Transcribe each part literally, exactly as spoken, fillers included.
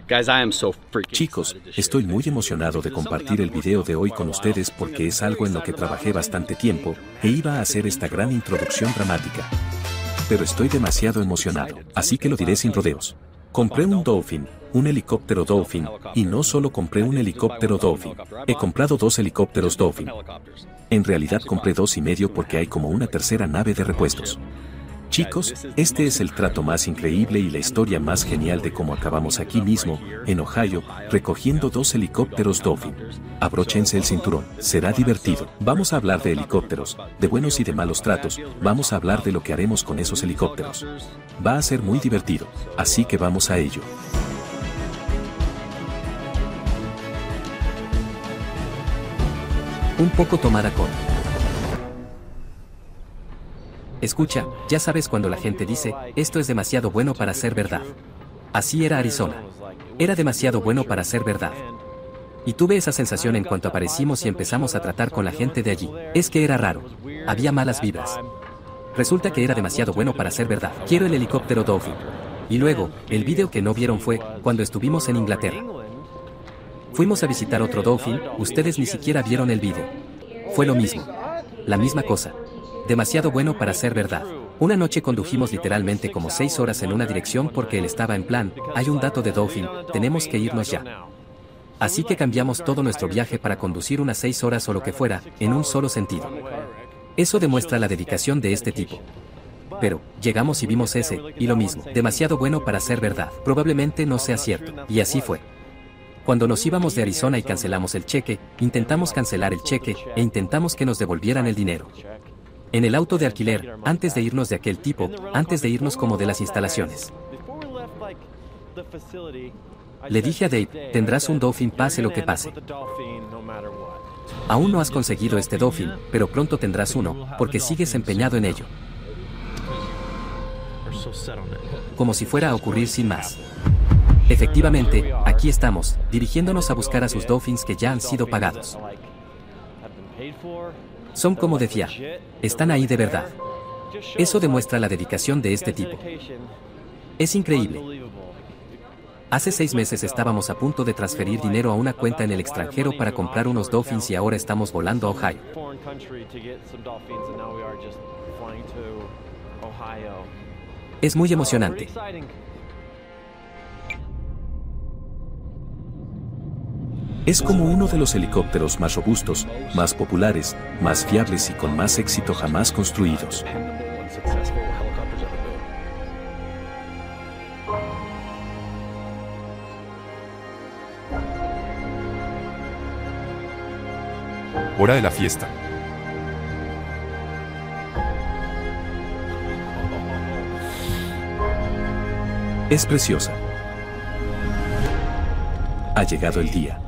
Chicos, estoy muy emocionado de compartir el video de hoy con ustedes porque es algo en lo que trabajé bastante tiempo, e iba a hacer esta gran introducción dramática. Pero estoy demasiado emocionado, así que lo diré sin rodeos. Compré un Dolphin, un helicóptero Dolphin, y no solo compré un helicóptero Dolphin, he comprado dos helicópteros Dolphin. En realidad compré dos y medio porque hay como una tercera nave de repuestos. Chicos, este es el trato más increíble y la historia más genial de cómo acabamos aquí mismo, en Ohio, recogiendo dos helicópteros Dolphin. Abróchense el cinturón, será divertido. Vamos a hablar de helicópteros, de buenos y de malos tratos, vamos a hablar de lo que haremos con esos helicópteros. Va a ser muy divertido, así que vamos a ello. Un poco tomada con... Escucha, ya sabes cuando la gente dice, esto es demasiado bueno para ser verdad. Así era Arizona. Era demasiado bueno para ser verdad. Y tuve esa sensación en cuanto aparecimos y empezamos a tratar con la gente de allí. Es que era raro. Había malas vibras. Resulta que era demasiado bueno para ser verdad. Quiero el helicóptero Dolphin. Y luego, el video que no vieron fue, cuando estuvimos en Inglaterra. Fuimos a visitar otro Dolphin, ustedes ni siquiera vieron el video. Fue lo mismo. La misma cosa. Demasiado bueno para ser verdad. Una noche condujimos literalmente como seis horas en una dirección porque él estaba en plan, hay un dato de Dolphin, tenemos que irnos ya. Así que cambiamos todo nuestro viaje para conducir unas seis horas o lo que fuera, en un solo sentido. Eso demuestra la dedicación de este tipo. Pero, llegamos y vimos ese, y lo mismo, demasiado bueno para ser verdad. Probablemente no sea cierto, y así fue. Cuando nos íbamos de Arizona y cancelamos el cheque, intentamos cancelar el cheque, e intentamos que nos devolvieran el dinero. En el auto de alquiler, antes de irnos de aquel tipo, antes de irnos como de las instalaciones. Le dije a Dave, tendrás un Dolphin pase lo que pase. Aún no has conseguido este Dolphin, pero pronto tendrás uno, porque sigues empeñado en ello. Como si fuera a ocurrir sin más. Efectivamente, aquí estamos, dirigiéndonos a buscar a sus Dolphins que ya han sido pagados. Son como de fiar. Están ahí de verdad. Eso demuestra la dedicación de este tipo. Es increíble. Hace seis meses estábamos a punto de transferir dinero a una cuenta en el extranjero para comprar unos Dolphins y ahora estamos volando a Ohio. Es muy emocionante. Es como uno de los helicópteros más robustos, más populares, más fiables y con más éxito jamás construidos. Hora de la fiesta. Es preciosa. Ha llegado el día.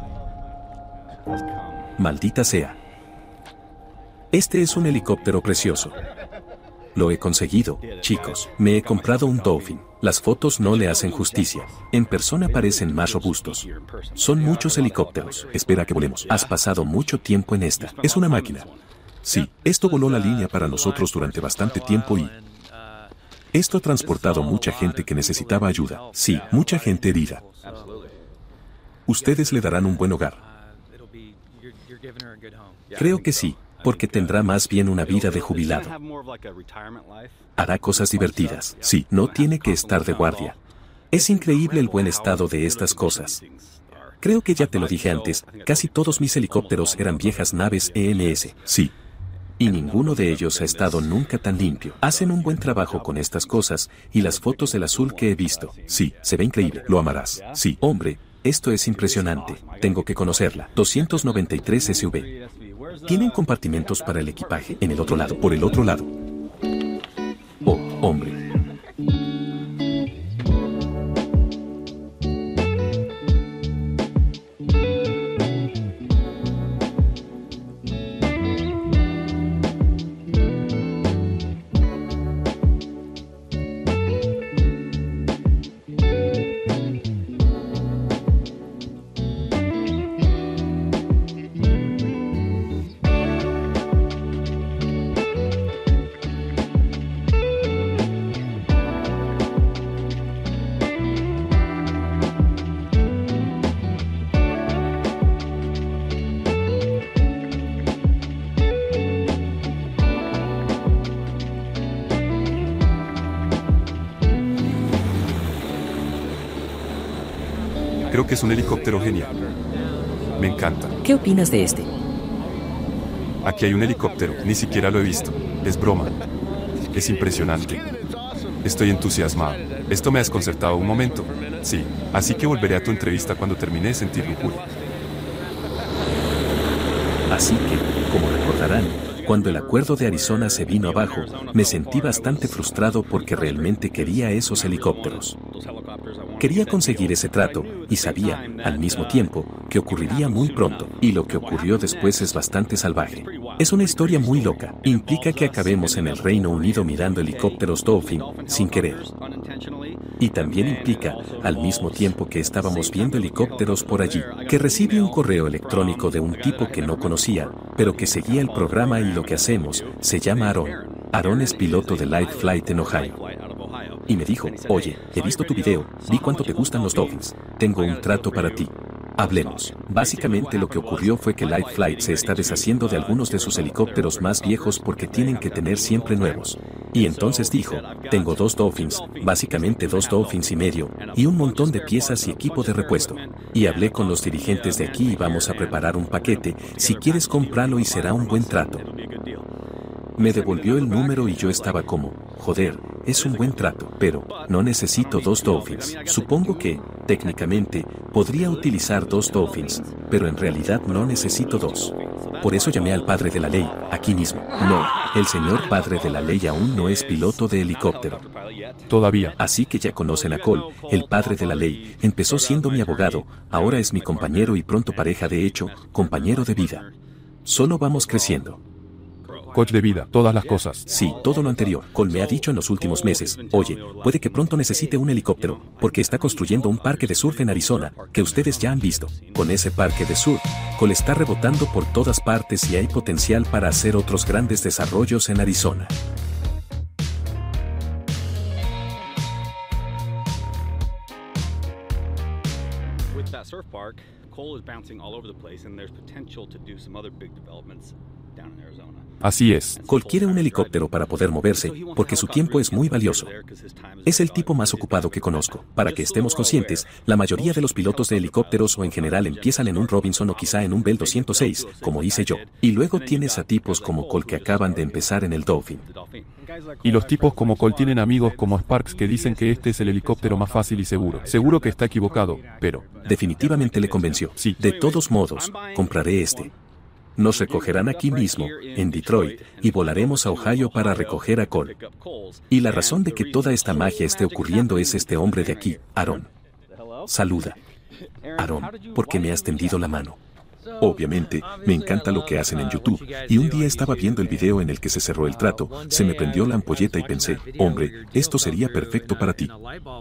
Maldita sea. Este es un helicóptero precioso. Lo he conseguido, chicos. Me he comprado un Dolphin. Las fotos no le hacen justicia. En persona parecen más robustos. Son muchos helicópteros. Espera que volemos. Has pasado mucho tiempo en esta. Es una máquina. Sí, esto voló la línea para nosotros durante bastante tiempo y... esto ha transportado mucha gente que necesitaba ayuda. Sí, mucha gente herida. Ustedes le darán un buen hogar. Creo que sí, porque tendrá más bien una vida de jubilado. Hará cosas divertidas. Sí, no tiene que estar de guardia. Es increíble el buen estado de estas cosas. Creo que ya te lo dije antes, casi todos mis helicópteros eran viejas naves E M S. Sí. Y ninguno de ellos ha estado nunca tan limpio. Hacen un buen trabajo con estas cosas, y las fotos del azul que he visto. Sí, se ve increíble. Lo amarás. Sí, hombre. Esto es impresionante, tengo que conocerla. doscientos noventa y tres S V. ¿Tienen compartimentos para el equipaje? En el otro lado, por el otro lado. Oh, hombre. Creo que es un helicóptero genial. Me encanta. ¿Qué opinas de este? Aquí hay un helicóptero, ni siquiera lo he visto. Es broma. Es impresionante. Estoy entusiasmado. Esto me ha desconcertado un momento. Sí, así que volveré a tu entrevista cuando termine de sentir lujuria. Así que, como recordarán, cuando el acuerdo de Arizona se vino abajo, me sentí bastante frustrado porque realmente quería esos helicópteros. Quería conseguir ese trato, y sabía, al mismo tiempo, que ocurriría muy pronto, y lo que ocurrió después es bastante salvaje. Es una historia muy loca, implica que acabemos en el Reino Unido mirando helicópteros Dolphin, sin querer. Y también implica, al mismo tiempo que estábamos viendo helicópteros por allí, que recibí un correo electrónico de un tipo que no conocía, pero que seguía el programa y lo que hacemos, se llama Aaron. Aaron es piloto de Light Flight en Ohio. Y me dijo, oye, he visto tu video, vi cuánto te gustan los Dolphins, tengo un trato para ti. Hablemos. Básicamente lo que ocurrió fue que Light Flight se está deshaciendo de algunos de sus helicópteros más viejos porque tienen que tener siempre nuevos. Y entonces dijo, tengo dos Dolphins, básicamente dos Dolphins y medio, y un montón de piezas y equipo de repuesto. Y hablé con los dirigentes de aquí y vamos a preparar un paquete, si quieres cómpralo y será un buen trato. Me devolvió el número y yo estaba como, joder, es un buen trato, pero no necesito dos Dolphins. Supongo que, técnicamente, podría utilizar dos Dolphins, pero en realidad no necesito dos. Por eso llamé al padre de la ley, aquí mismo. No, el señor padre de la ley aún no es piloto de helicóptero. Todavía. Así que ya conocen a Cole, el padre de la ley, empezó siendo mi abogado, ahora es mi compañero y pronto pareja, de hecho, compañero de vida. Solo vamos creciendo. Coach de vida, todas las cosas. Sí, todo lo anterior. Cole me ha dicho en los últimos meses, oye, puede que pronto necesite un helicóptero, porque está construyendo un parque de surf en Arizona, que ustedes ya han visto. Con ese parque de surf, Cole está rebotando por todas partes y hay potencial para hacer otros grandes desarrollos en Arizona. Surf park, Cole is bouncing all over the place and there's potential to do some other big developments down in Arizona. Así es. Cole quiere un helicóptero para poder moverse, porque su tiempo es muy valioso. Es el tipo más ocupado que conozco. Para que estemos conscientes, la mayoría de los pilotos de helicópteros o en general empiezan en un Robinson o quizá en un Bell doscientos seis, como hice yo. Y luego tienes a tipos como Cole que acaban de empezar en el Dolphin. Y los tipos como Cole tienen amigos como Sparks que dicen que este es el helicóptero más fácil y seguro. Seguro que está equivocado, pero... Definitivamente le convenció. Sí. De todos modos, compraré este. Nos recogerán aquí mismo, en Detroit, y volaremos a Ohio para recoger a Cole. Y la razón de que toda esta magia esté ocurriendo es este hombre de aquí, Aaron. Saluda. Aaron, ¿por qué me has tendido la mano? Obviamente, me encanta lo que hacen en YouTube, y un día estaba viendo el video en el que se cerró el trato, se me prendió la ampolleta y pensé, hombre, esto sería perfecto para ti.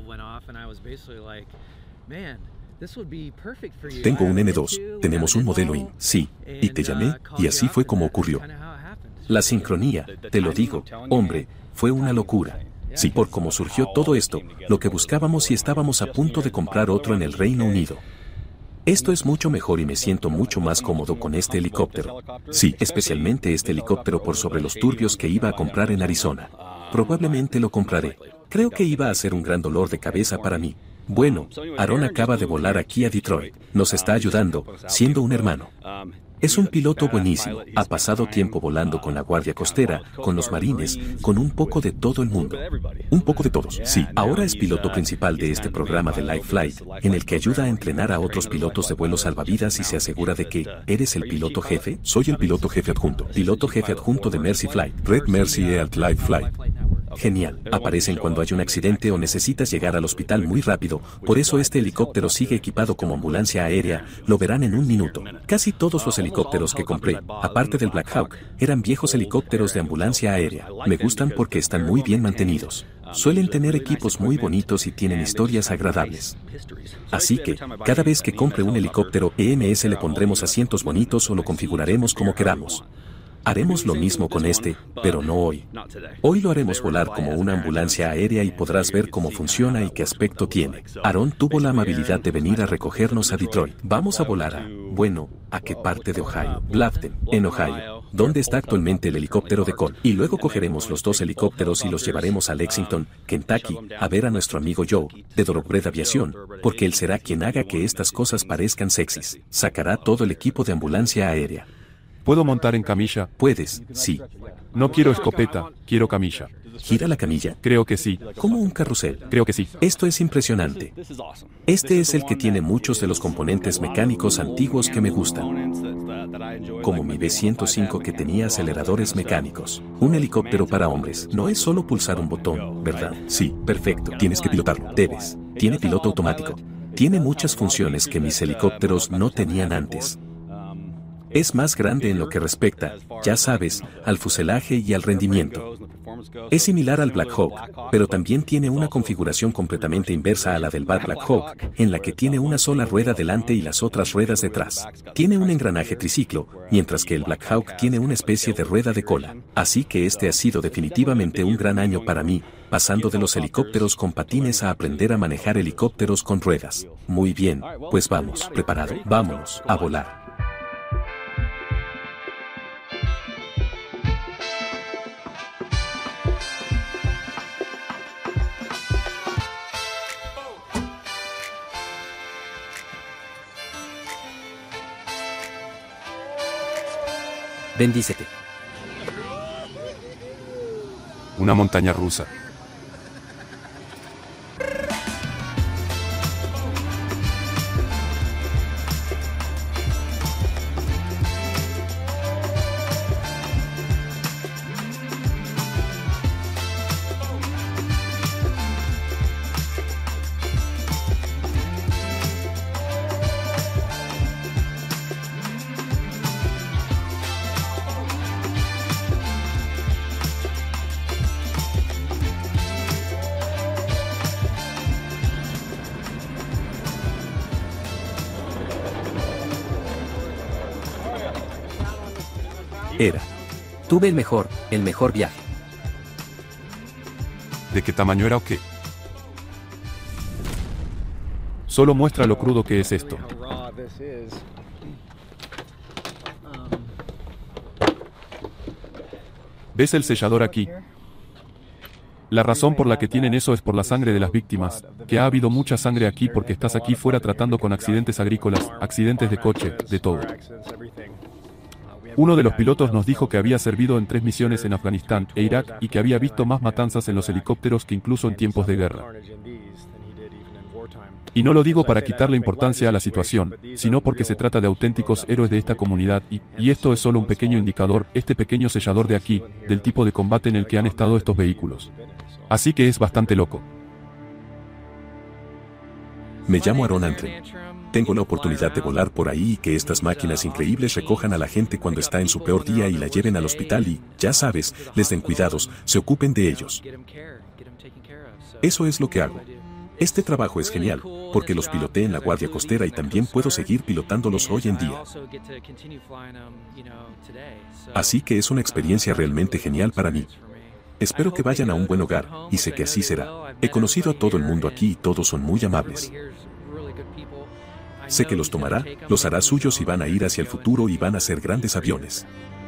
Tengo un N dos, tenemos un modelo I N, sí, y te llamé, y así fue como ocurrió. La sincronía, te lo digo, hombre, fue una locura. Sí, por cómo surgió todo esto, lo que buscábamos y estábamos a punto de comprar otro en el Reino Unido. Esto es mucho mejor y me siento mucho más cómodo con este helicóptero. Sí, especialmente este helicóptero por sobre los turbios que iba a comprar en Arizona. Probablemente lo compraré. Creo que iba a ser un gran dolor de cabeza para mí. Bueno, Aaron acaba de volar aquí a Detroit. Nos está ayudando, siendo un hermano. Es un piloto buenísimo, ha pasado tiempo volando con la Guardia Costera, con los Marines, con un poco de todo el mundo. Un poco de todos, sí. Ahora es piloto principal de este programa de Light Flight, en el que ayuda a entrenar a otros pilotos de vuelos salvavidas y se asegura de que, ¿eres el piloto jefe? Soy el piloto jefe adjunto. Piloto jefe adjunto de Mercy Flight. Red Mercy at Light Flight. Genial, aparecen cuando hay un accidente o necesitas llegar al hospital muy rápido, por eso este helicóptero sigue equipado como ambulancia aérea, lo verán en un minuto. Casi todos los helicópteros que compré, aparte del Black Hawk, eran viejos helicópteros de ambulancia aérea. Me gustan porque están muy bien mantenidos. Suelen tener equipos muy bonitos y tienen historias agradables. Así que, cada vez que compre un helicóptero E M S le pondremos asientos bonitos o lo configuraremos como queramos. Haremos lo mismo con este, pero no hoy. Hoy lo haremos volar como una ambulancia aérea y podrás ver cómo funciona y qué aspecto tiene. Aaron tuvo la amabilidad de venir a recogernos a Detroit. Vamos a volar a, bueno, ¿a qué parte de Ohio? Bluffton, en Ohio. ¿Dónde está actualmente el helicóptero de Cole? Y luego cogeremos los dos helicópteros y los llevaremos a Lexington, Kentucky, a ver a nuestro amigo Joe, de Thoroughbred Aviación, porque él será quien haga que estas cosas parezcan sexys. Sacará todo el equipo de ambulancia aérea. ¿Puedo montar en camilla? Puedes, sí. No quiero escopeta, quiero camilla. ¿Gira la camilla? Creo que sí. Como un carrusel. Creo que sí. Esto es impresionante. Este es el que tiene muchos de los componentes mecánicos antiguos que me gustan. Como mi B ciento cinco que tenía aceleradores mecánicos. Un helicóptero para hombres. No es solo pulsar un botón, ¿verdad? Sí, perfecto. Tienes que pilotarlo. Debes. Tiene piloto automático. Tiene muchas funciones que mis helicópteros no tenían antes. Es más grande en lo que respecta, ya sabes, al fuselaje y al rendimiento. Es similar al Black Hawk, pero también tiene una configuración completamente inversa a la del Black Hawk, en la que tiene una sola rueda delante y las otras ruedas detrás. Tiene un engranaje triciclo, mientras que el Black Hawk tiene una especie de rueda de cola. Así que este ha sido definitivamente un gran año para mí, pasando de los helicópteros con patines a aprender a manejar helicópteros con ruedas. Muy bien, pues vamos, ¿preparado? Vámonos, a volar. Bendícete. Una montaña rusa. Era. Tuve el mejor, el mejor viaje. ¿De qué tamaño era o qué? Solo muestra lo crudo que es esto. ¿Ves el sellador aquí? La razón por la que tienen eso es por la sangre de las víctimas, que ha habido mucha sangre aquí porque estás aquí fuera tratando con accidentes agrícolas, accidentes de coche, de todo. Uno de los pilotos nos dijo que había servido en tres misiones en Afganistán e Irak y que había visto más matanzas en los helicópteros que incluso en tiempos de guerra. Y no lo digo para quitarle importancia a la situación, sino porque se trata de auténticos héroes de esta comunidad y, y esto es solo un pequeño indicador, este pequeño sellador de aquí, del tipo de combate en el que han estado estos vehículos. Así que es bastante loco. Me llamo Aaron Antrim. Tengo la oportunidad de volar por ahí y que estas máquinas increíbles recojan a la gente cuando está en su peor día y la lleven al hospital y, ya sabes, les den cuidados, se ocupen de ellos. Eso es lo que hago. Este trabajo es genial, porque los piloté en la Guardia Costera y también puedo seguir pilotándolos hoy en día. Así que es una experiencia realmente genial para mí. Espero que vayan a un buen hogar, y sé que así será. He conocido a todo el mundo aquí y todos son muy amables. Sé que los tomará, los hará suyos y van a ir hacia el futuro y van a ser grandes aviones.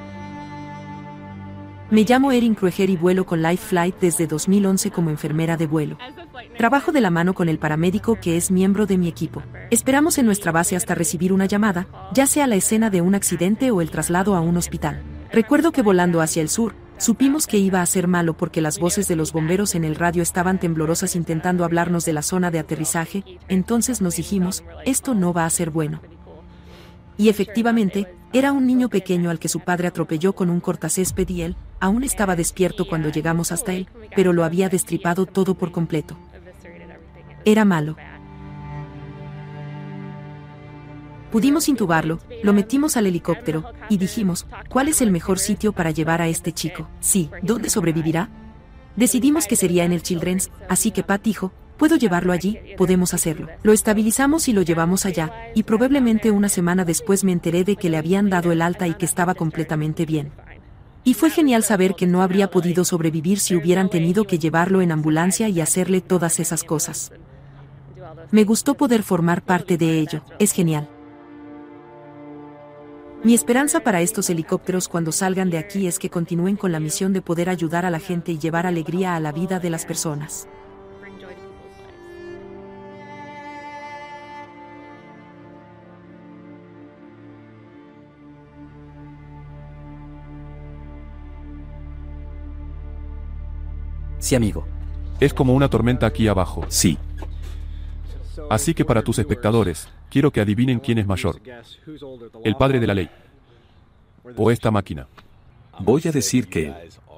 Me llamo Erin Krueger y vuelo con Life Flight desde dos mil once como enfermera de vuelo. Trabajo de la mano con el paramédico que es miembro de mi equipo. Esperamos en nuestra base hasta recibir una llamada, ya sea la escena de un accidente o el traslado a un hospital. Recuerdo que volando hacia el sur, supimos que iba a ser malo porque las voces de los bomberos en el radio estaban temblorosas intentando hablarnos de la zona de aterrizaje, entonces nos dijimos, esto no va a ser bueno. Y efectivamente, era un niño pequeño al que su padre atropelló con un cortacésped y él, aún estaba despierto cuando llegamos hasta él, pero lo había destripado todo por completo. Era malo. Pudimos intubarlo, lo metimos al helicóptero, y dijimos, ¿cuál es el mejor sitio para llevar a este chico? Sí, ¿dónde sobrevivirá? Decidimos que sería en el Children's, así que Pat dijo, ¿puedo llevarlo allí? Podemos hacerlo. Lo estabilizamos y lo llevamos allá, y probablemente una semana después me enteré de que le habían dado el alta y que estaba completamente bien. Y fue genial saber que no habría podido sobrevivir si hubieran tenido que llevarlo en ambulancia y hacerle todas esas cosas. Me gustó poder formar parte de ello, es genial. Mi esperanza para estos helicópteros cuando salgan de aquí es que continúen con la misión de poder ayudar a la gente y llevar alegría a la vida de las personas. Sí, amigo. Es como una tormenta aquí abajo. Sí. Así que para tus espectadores, quiero que adivinen quién es mayor. El padre de la ley. O esta máquina. Voy a decir que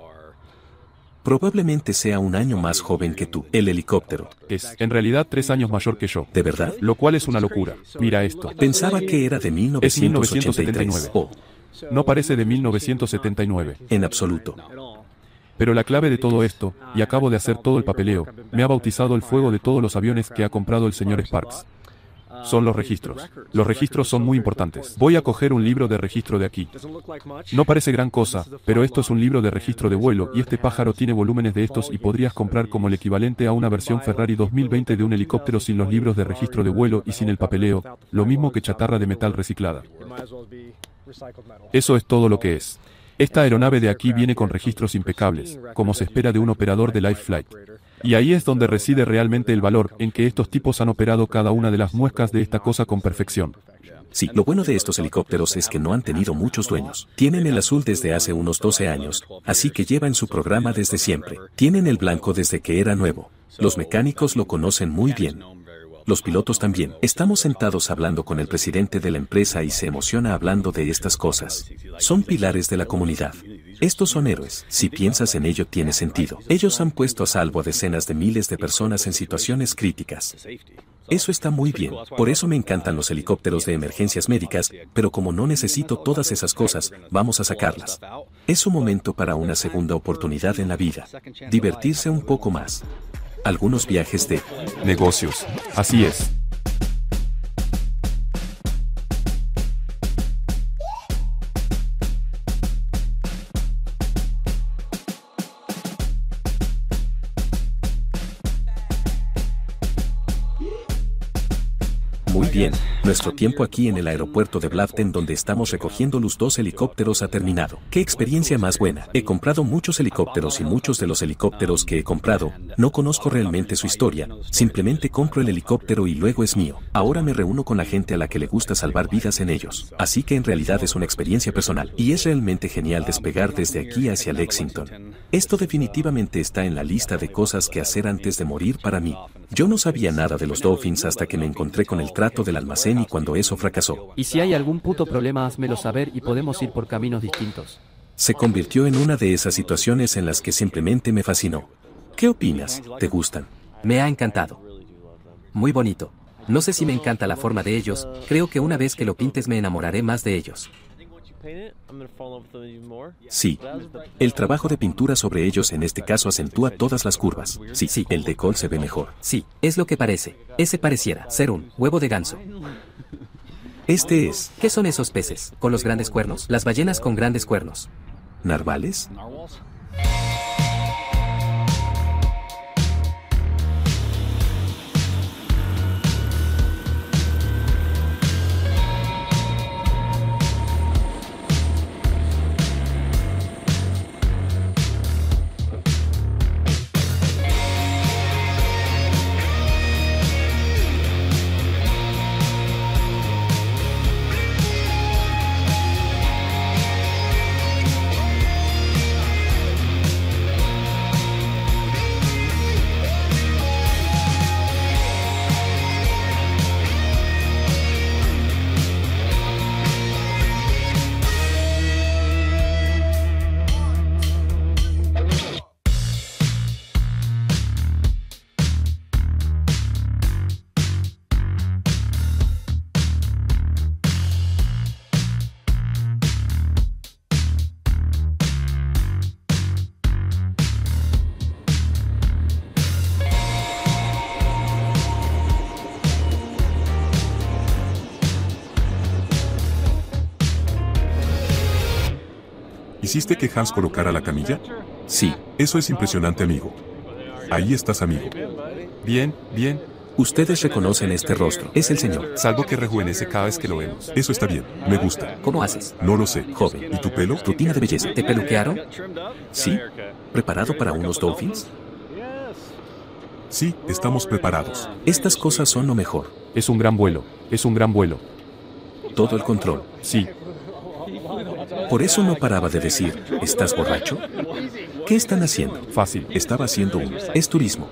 probablemente sea un año más joven que tú. El helicóptero. Es, en realidad, tres años mayor que yo. ¿De verdad? Lo cual es una locura. Mira esto. Pensaba que era de mil Es mil novecientos novecientos ochenta y setenta y tres. nueve. Oh, No parece de mil novecientos setenta y nueve. en absoluto. Pero la clave de todo esto, y acabo de hacer todo el papeleo, me ha bautizado el fuego de todos los aviones que ha comprado el señor Sparks. Son los registros. Los registros son muy importantes. Voy a coger un libro de registro de aquí. No parece gran cosa, pero esto es un libro de registro de vuelo y este pájaro tiene volúmenes de estos y podrías comprar como el equivalente a una versión Ferrari dos mil veinte de un helicóptero sin los libros de registro de vuelo y sin el papeleo, lo mismo que chatarra de metal reciclada. Eso es todo lo que es. Esta aeronave de aquí viene con registros impecables, como se espera de un operador de Life Flight. Y ahí es donde reside realmente el valor, en que estos tipos han operado cada una de las muescas de esta cosa con perfección. Sí, lo bueno de estos helicópteros es que no han tenido muchos dueños. Tienen el azul desde hace unos doce años, así que llevan su programa desde siempre. Tienen el blanco desde que era nuevo. Los mecánicos lo conocen muy bien. Los pilotos también. Estamos sentados hablando con el presidente de la empresa y se emociona hablando de estas cosas. Son pilares de la comunidad. Estos son héroes. Si piensas en ello tiene sentido. Ellos han puesto a salvo a decenas de miles de personas en situaciones críticas. Eso está muy bien. Por eso me encantan los helicópteros de emergencias médicas, pero como no necesito todas esas cosas, vamos a sacarlas. Es un momento para una segunda oportunidad en la vida. Divertirse un poco más. Algunos viajes de Negocios. Así es. Muy bien, nuestro tiempo aquí en el aeropuerto de Bluffton donde estamos recogiendo los dos helicópteros ha terminado. ¡Qué experiencia más buena! He comprado muchos helicópteros y muchos de los helicópteros que he comprado, no conozco realmente su historia, simplemente compro el helicóptero y luego es mío. Ahora me reúno con la gente a la que le gusta salvar vidas en ellos. Así que en realidad es una experiencia personal y es realmente genial despegar desde aquí hacia Lexington. Esto definitivamente está en la lista de cosas que hacer antes de morir para mí. Yo no sabía nada de los Dolphins hasta que me encontré con el trato del almacén y cuando eso fracasó. Y si hay algún puto problema, házmelo saber y podemos ir por caminos distintos. Se convirtió en una de esas situaciones en las que simplemente me fascinó. ¿Qué opinas? ¿Te gustan? Me ha encantado. Muy bonito. No sé si me encanta la forma de ellos, creo que una vez que lo pintes me enamoraré más de ellos. Sí. El trabajo de pintura sobre ellos en este caso acentúa todas las curvas. Sí, sí, el de Cole se ve mejor. Sí, es lo que parece. Ese pareciera ser un huevo de ganso. Este es... ¿Qué son esos peces con los grandes cuernos? Las ballenas con grandes cuernos. ¿Narvales? ¿Hiciste que Hans colocara la camilla? Sí. Eso es impresionante, amigo. Ahí estás, amigo. Bien, bien. Ustedes reconocen este rostro. Es el señor. Salvo que rejuvenece cada vez que lo vemos. Eso está bien, me gusta. ¿Cómo haces? No lo sé. Joven. ¿Y tu pelo? Rutina de belleza. ¿Te peluquearon? Sí. ¿Preparado para unos dolphins? Sí, estamos preparados. Estas cosas son lo mejor. Es un gran vuelo. Es un gran vuelo. Todo el control. Sí. Por eso no paraba de decir, ¿estás borracho? ¿Qué están haciendo? Fácil. Estaba haciendo un... Es turismo.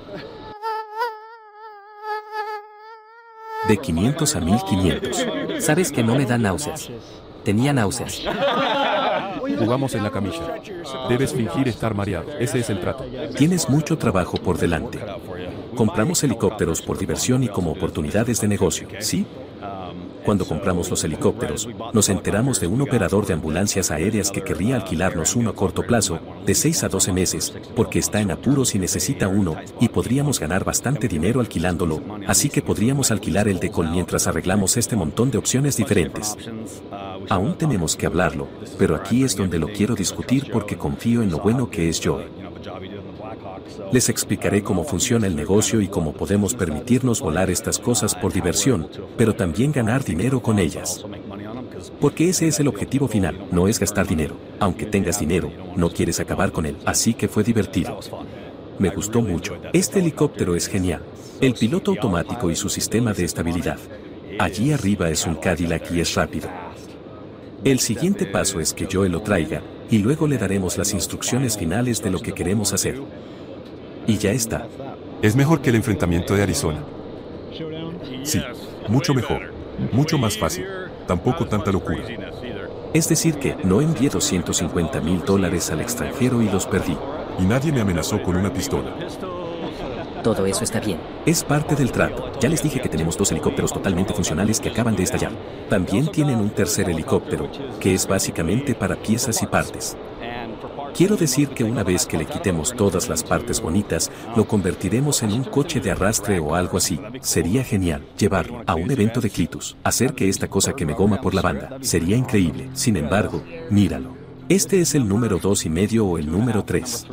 De quinientos a mil quinientos. Sabes que no me da náuseas. Tenía náuseas. Jugamos en la camilla. Debes fingir estar mareado. Ese es el trato. Tienes mucho trabajo por delante. Compramos helicópteros por diversión y como oportunidades de negocio, ¿sí? Cuando compramos los helicópteros, nos enteramos de un operador de ambulancias aéreas que querría alquilarnos uno a corto plazo, de seis a doce meses, porque está en apuros y necesita uno, y podríamos ganar bastante dinero alquilándolo, así que podríamos alquilar el de Col mientras arreglamos este montón de opciones diferentes. Aún tenemos que hablarlo, pero aquí es donde lo quiero discutir porque confío en lo bueno que es Joe. Les explicaré cómo funciona el negocio y cómo podemos permitirnos volar estas cosas por diversión, pero también ganar dinero con ellas. Porque ese es el objetivo final, no es gastar dinero. Aunque tengas dinero, no quieres acabar con él, así que fue divertido. Me gustó mucho. Este helicóptero es genial. El piloto automático y su sistema de estabilidad. Allí arriba es un Cadillac y es rápido. El siguiente paso es que Joe lo traiga, y luego le daremos las instrucciones finales de lo que queremos hacer. Y ya está. Es mejor que el enfrentamiento de Arizona. Sí, mucho mejor. Mucho más fácil. Tampoco tanta locura. Es decir que no envié doscientos cincuenta mil dólares al extranjero y los perdí. Y nadie me amenazó con una pistola. Todo eso está bien. Es parte del trato. Ya les dije que tenemos dos helicópteros totalmente funcionales que acaban de estallar. También tienen un tercer helicóptero, que es básicamente para piezas y partes. Quiero decir que una vez que le quitemos todas las partes bonitas, lo convertiremos en un coche de arrastre o algo así. Sería genial llevarlo a un evento de Clitus, hacer que esta cosa que me goma por la banda. Sería increíble. Sin embargo, míralo. Este es el número dos y medio o el número tres.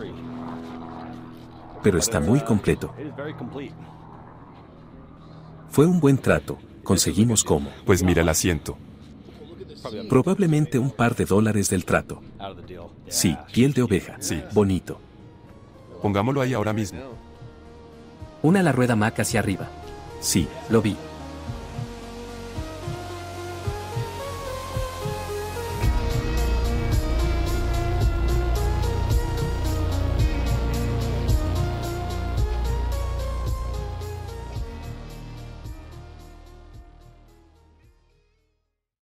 Pero está muy completo. Fue un buen trato. Conseguimos como. Pues mira el asiento. Probablemente un par de dólares del trato. Sí, piel de oveja. Sí. Bonito. Pongámoslo ahí ahora mismo. Una la rueda Mac hacia arriba. Sí. Lo vi.